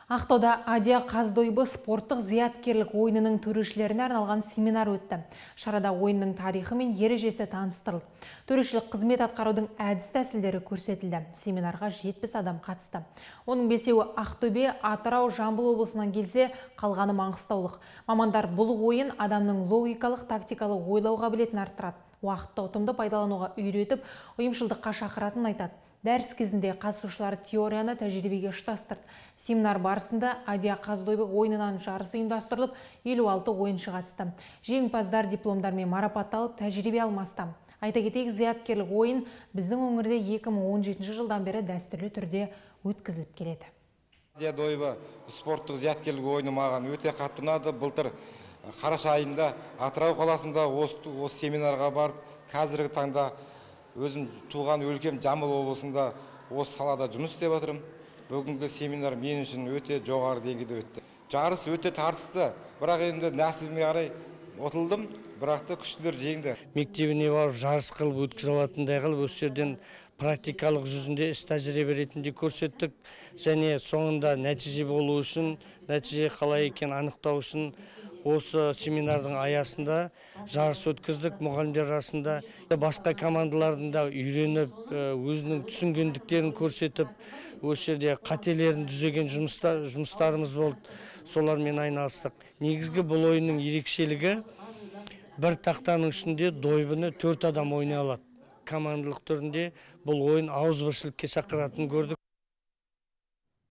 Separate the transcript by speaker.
Speaker 1: Ақтауда Адия Қаздойбы спорттық зияткерлік ойынының төрешілеріне арналған семинар өтті. Шарада ойынның тарихы мен ережесі таныстырылды. Төрешілік қызмет атқарудың әдіс тәсілдері көрсетілді. Семинарға 70 адам қатысты. Оның 5-еуі Ақтөбе, Атырау, Жамбыл облысынан келсе, қалғаны маңғыстаулық. Мамандар бұл ойын адамның логикалық, тактикалық ойлау қабілетін арттырады. Уақытты ұтымды пайдалануға үйретіп, ұйымшылдыққа шақыратын айтады. Дәріс кезінде қатысушылар теорияны тәжірибеге ұштастырды. Семинар барысында Адия Қаздойбы ойынынан жарыс ұйымдастырылып, 56 ойыншы қатысты. Жеңімпаздар дипломдармен марапатталып, тәжірибе алмасты. Айта кетейік, зияткерлік ойын біздің өңірде 2017 жылдан бері дәстүрлі түрде өткізіліп келеді.
Speaker 2: Адия Дойбы спорттық зияткерлік ойыны маған өте қатты ұнады. Былтыр қараша айында Атырау қаласында осы семинарға барып, қазіргі таңда өзім туған өлкем Жамбыл облысында осы салада жұмыс істеп жатырмын. Бүгінгі семинар мен үшін өте жоғары деңгейде өтті. Жарыс өте тартысты, бірақ енді нәсібіме қарай ұтылдым, бірақ та күштілер жеңді.
Speaker 3: Мектебіне барып жарыс қылып өткізе алатындай қылып, осы жерден практикалық жүзінде іс тәжірибе ретінде көрсеттік, және соңында нәтиже болу үшін, нәтиже қалай екенін анықтау үшін осы семинардың аясында жарыс өткіздік. Мұғалімдер арасында басқа командалардың да үйреніп, өзінің түсінгендіктерін көрсетіп, осы жерде қателерін түзеген жұмыстарымыз болды. Солармен айналыстық. Негізгі бұл ойынның ерекшелігі, бір тақтаның ішінде дойбыны 4 адам ойнай алады. Командалық түрінде бұл ойын ауызбіршілікке шақыратын көрдік.